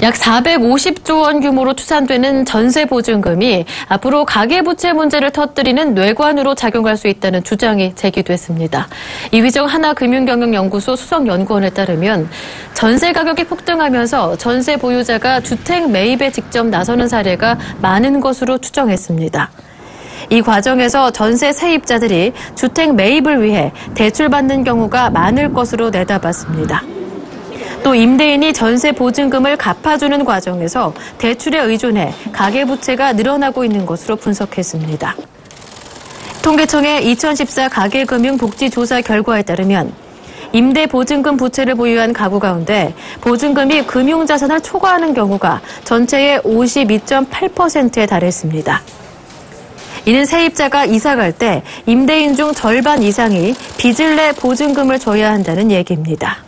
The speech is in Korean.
약 450조 원 규모로 추산되는 전세보증금이 앞으로 가계부채 문제를 터뜨리는 뇌관으로 작용할 수 있다는 주장이 제기됐습니다. 이휘정 하나금융경영연구소 수석연구원에 따르면 전세 가격이 폭등하면서 전세 보유자가 주택 매입에 직접 나서는 사례가 많은 것으로 추정했습니다. 이 과정에서 전세 세입자들이 주택 매입을 위해 대출받는 경우가 많을 것으로 내다봤습니다. 또 임대인이 전세 보증금을 갚아주는 과정에서 대출에 의존해 가계부채가 늘어나고 있는 것으로 분석했습니다. 통계청의 2014 가계금융복지조사 결과에 따르면 임대보증금 부채를 보유한 가구 가운데 보증금이 금융자산을 초과하는 경우가 전체의 52.8%에 달했습니다. 이는 세입자가 이사갈 때 임대인 중 절반 이상이 빚을 내 보증금을 줘야 한다는 얘기입니다.